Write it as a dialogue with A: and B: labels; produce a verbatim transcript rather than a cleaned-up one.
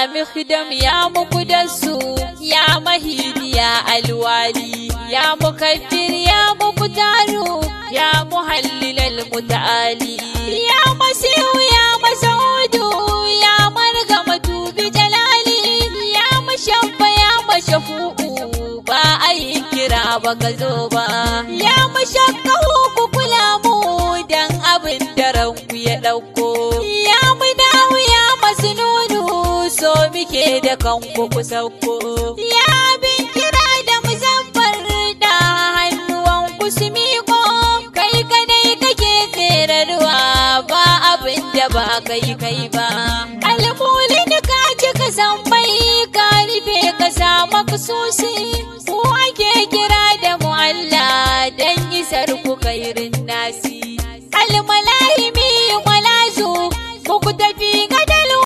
A: mikdam ya muqaddasu ya mahidi ya alwali ya mukabbir ya muqtaru ya muhallilal mutaali ya masihu ya masaudu ya margamatu bi jalali ya mashabba ya mashafu'u ba ai kira ba ka zo ba ya mashakkahu ku kula mu dan abin da ranku ya dauko ya mudahu ya masnunu so muke da kanku ku sauko ya bin kira da muzaffar da hannuwan ku su miko kai kadai kake tserarwa ba abin da ba kai kai ba almulin ka ji ka san bai ka rufe ka sa maksusi